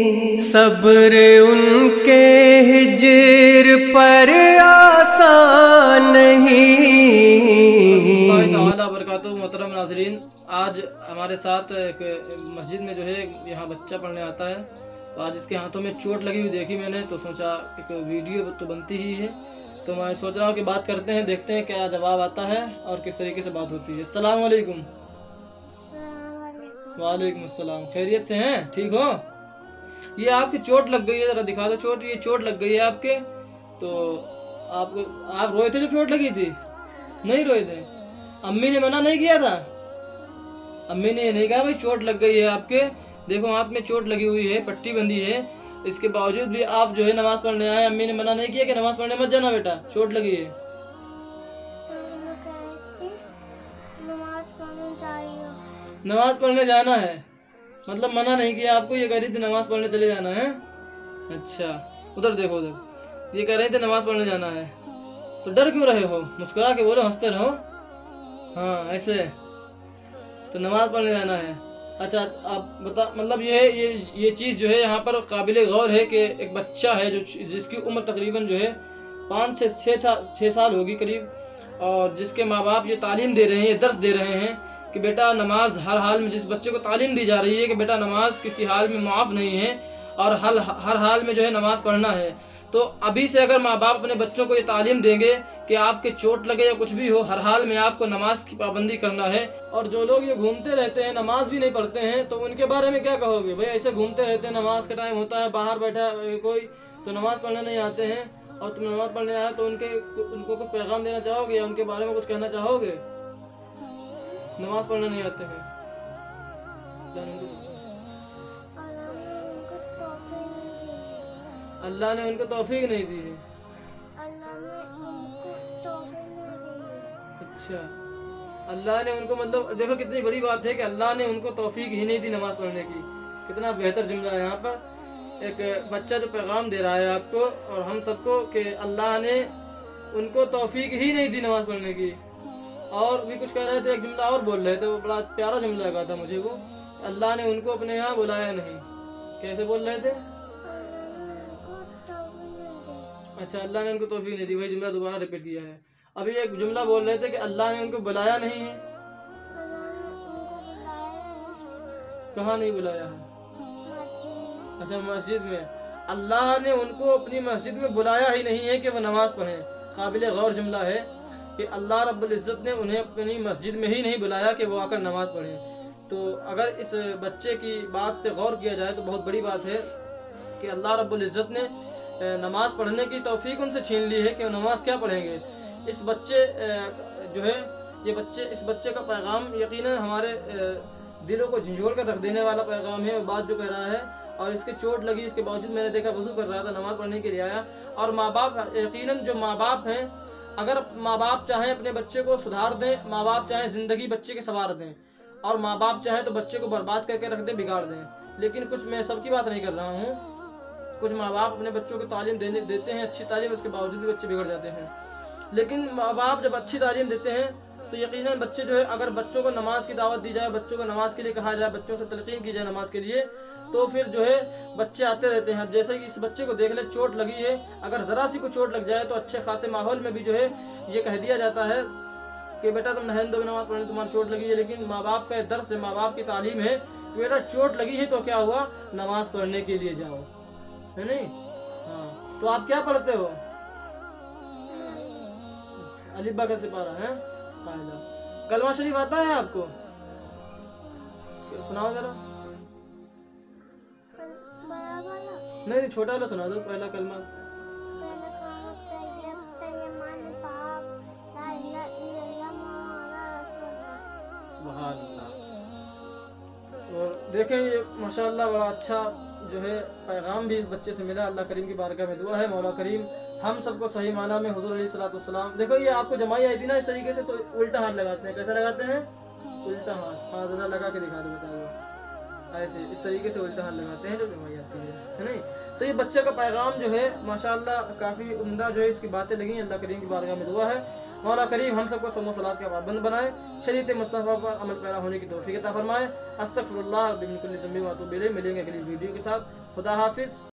सब्र उनके हिज्र पर आसान नहीं। बरकातुहू। मोहतरम नाज़रीन, आज हमारे साथ एक मस्जिद में जो है यहाँ बच्चा पढ़ने आता है, तो आज इसके हाथों में चोट लगी हुई देखी मैंने, तो सोचा एक वीडियो तो बनती ही है, तो मैं सोच रहा हूँ कि बात करते हैं, देखते हैं क्या जवाब आता है और किस तरीके से बात होती है। अस्सलाम वालेकुम। वालेकुम अस्सलाम। खैरियत से हैं? ठीक हो? ये आपकी चोट लग गई है, जरा दिखा दो चोट। ये चोट लग गई है आपके, तो आप रोए थे जब चोट लगी थी? नहीं रोए थे? अम्मी ने मना नहीं किया था? अम्मी ने नहीं कहा भाई चोट लग गई है आपके, देखो हाथ में चोट लगी हुई है, पट्टी बंधी है, इसके बावजूद भी आप जो है नमाज पढ़ने आए, अम्मी ने मना नहीं किया कि नमाज पढ़ने मत जाना बेटा, चोट लगी है? नमाज पढ़ने जाना है, मतलब मना नहीं किया आपको, ये कह रही थी नमाज पढ़ने चले जाना है। अच्छा, उधर देखो, उधर ये कह रहे थे नमाज पढ़ने जाना है, तो डर क्यों रहे हो? मुस्कुरा के बोलो, हंसते रहो। हाँ ऐसे, तो नमाज पढ़ने जाना है। अच्छा, आप बता, मतलब ये चीज़ जो है यहाँ पर काबिल गौर है कि एक बच्चा है जो जिसकी उम्र तकरीबन जो है 5 से 6 साल होगी करीब, और जिसके माँ बाप ये तालीम दे रहे हैं, ये दर्स दे रहे हैं कि बेटा नमाज हर हाल में, जिस बच्चे को तालीम दी जा रही है कि बेटा नमाज किसी हाल में माफ़ नहीं है और हर हाल में जो है नमाज पढ़ना है, तो अभी से अगर माँ बाप अपने बच्चों को ये तालीम देंगे कि आपके चोट लगे या कुछ भी हो, हर हाल में आपको नमाज की पाबंदी करना है। और जो लोग ये घूमते रहते हैं, नमाज भी नहीं पढ़ते हैं, तो उनके बारे में क्या कहोगे? भाई ऐसे घूमते रहते हैं, नमाज का टाइम होता है, बाहर बैठा है कोई, तो नमाज पढ़ने नहीं आते हैं, और तुम नमाज पढ़ने आए, तो उनको कुछ पैगाम देना चाहोगे या उनके बारे में कुछ कहना चाहोगे? नमाज पढ़ने नहीं आते हैं, अल्लाह ने उनको तौफीक नहीं दी है। अच्छा, अल्लाह ने उनको, मतलब देखो कितनी बड़ी बात है कि अल्लाह ने उनको तौफीक ही नहीं दी नमाज पढ़ने की। कितना बेहतर जुमला है यहाँ पर। एक बच्चा जो पैगाम दे रहा है आपको और हम सबको कि अल्लाह ने उनको तौफीक ही नहीं दी नमाज पढ़ने की। और भी कुछ कह रहे थे, एक जुमला और बोल रहे थे, वो बड़ा प्यारा जुमला लगा था मुझे वो, अल्लाह ने उनको अपने यहाँ बुलाया नहीं। कैसे बोल रहे थे? अच्छा, अल्लाह ने उनको तौफीक नहीं दी, वही जुमला दोबारा रिपीट किया है। अभी एक जुमला बोल रहे थे कि अल्लाह ने उनको बुलाया नहीं है। कहाँ नहीं बुलाया है? अच्छा, मस्जिद में। अल्लाह ने उनको अपनी मस्जिद में बुलाया ही नहीं है कि वह नमाज पढ़ें। काबिल गौर जुमला है कि अल्लाह रब्बुल इज़्ज़त ने उन्हें अपनी मस्जिद में ही नहीं बुलाया कि वो आकर नमाज पढ़ें। तो अगर इस बच्चे की बात पे गौर किया जाए तो बहुत बड़ी बात है कि अल्लाह रब्बुल इज़्ज़त ने नमाज पढ़ने की तौफीक उनसे छीन ली है कि वो नमाज क्या पढ़ेंगे। इस बच्चे जो है, इस बच्चे का पैगाम यकीनन हमारे दिलों को झंझोड़ कर रख देने वाला पैगाम है। बात जो कह रहा है, और इसके चोट लगी, इसके बावजूद मैंने देखा वज़ू कर रहा था, नमाज पढ़ने के लिए आया। और माँ बाप, यकीनन जो माँ बाप हैं, अगर माँ बाप चाहें अपने बच्चे को सुधार दें, माँ बाप चाहें ज़िंदगी बच्चे के संवार दें, और माँ बाप चाहें तो बच्चे को बर्बाद करके रख दें, बिगाड़ दें। लेकिन कुछ, मैं सबकी बात नहीं कर रहा हूँ, कुछ माँ बाप अपने बच्चों को तालीम देते हैं, अच्छी तालीम, उसके बावजूद भी बच्चे बिगड़ जाते हैं। लेकिन माँ बाप जब अच्छी तालीम देते हैं तो यकीनन बच्चे जो है, अगर बच्चों को नमाज की दावत दी जाए, बच्चों को नमाज के लिए कहा जाए, बच्चों से तलकीन की जाए नमाज के लिए, तो फिर जो है बच्चे आते रहते हैं। अब जैसे कि इस बच्चे को देख ले, चोट लगी है, अगर ज़रा सी को चोट लग जाए तो अच्छे खासे माहौल में भी जो है ये कह दिया जाता है कि बेटा तुम नहन दो, नमाज पढ़ने, तुम्हारी चोट लगी है। लेकिन माँ बाप का दर्स है, माँ बाप की तालीम है कि बेटा चोट लगी है तो क्या हुआ, नमाज पढ़ने के लिए जाओ, है नहीं? हाँ, तो आप क्या पढ़ते हो? अलिबा का सिपारा है, कायदा। कलमा शरीफ आता है आपको? सुनाओ जरा। नहीं, छोटा वाला सुना दो, पहला कलमा। सुभान अल्लाह। और देखें, ये माशाअल्लाह बड़ा अच्छा जो है पैगाम भी इस बच्चे से मिला। अल्लाह करीम की बारगाह में दुआ है, मौला करीम हम सबको सही माना में हुजूर अलैहिस्सलाम। देखो, ये आपको जमाई आई थी ना इस तरीके से, तो उल्टा हाथ लगाते हैं। कैसे लगाते हैं? उल्टा हाथ। हाँ, ज़रा लगा के दिखा दो, बता दो। ऐसे इस तरीके से उल्टा हाथ लगाते हैं जो जमाई आती है नहीं? तो ये बच्चे का पैगाम जो है माशाअल्लाह काफ़ी उम्दा जो है, इसकी बातें लगी। अल्लाह करीम की बारगाह में दुआ है, मौला करीम हम सबको समो सलात का पाबंद बनाए, शरीयत मुस्तफ़ा पर अमल पैरा होने की तौफीक अता फरमाए। अस्तगफिरुल्लाह मिन कुल्लि ज़ंबि व अतूबु इलैह। मिलेंगे अगली वीडियो के साथ। खुदा हाफिज।